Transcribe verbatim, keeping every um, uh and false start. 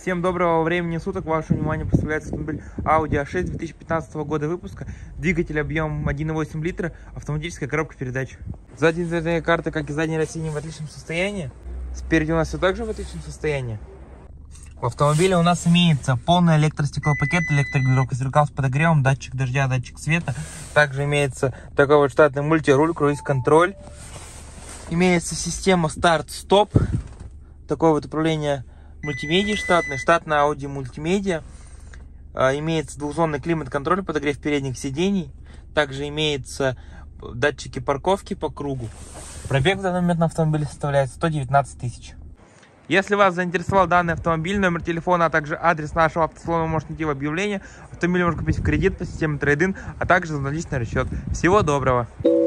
Всем доброго времени суток. Ваше внимание представляется автомобиль Audi а шесть две тысячи пятнадцатого года выпуска. Двигатель объемом один и восемь литра, автоматическая коробка передач. Задние дверные карты, как и задние растения, в отличном состоянии. Спереди у нас все также в отличном состоянии. В автомобиле у нас имеется полный электростеклопакет, электрогидровка зеркал с подогревом, датчик дождя, датчик света. Также имеется такой вот штатный мультируль, круиз-контроль. Имеется система старт-стоп. Такое вот управление мультимедиа штатный, штатная Audi мультимедиа. А, имеется двухзонный климат-контроль, подогрев передних сидений. Также имеется датчики парковки по кругу. Пробег в данный момент на автомобиле составляет сто девятнадцать тысяч. Если вас заинтересовал данный автомобиль, номер телефона, а также адрес нашего автосалона, можете найти в объявлении. Автомобиль можно купить в кредит по системе трейд-ин, а также за наличный расчет. Всего доброго!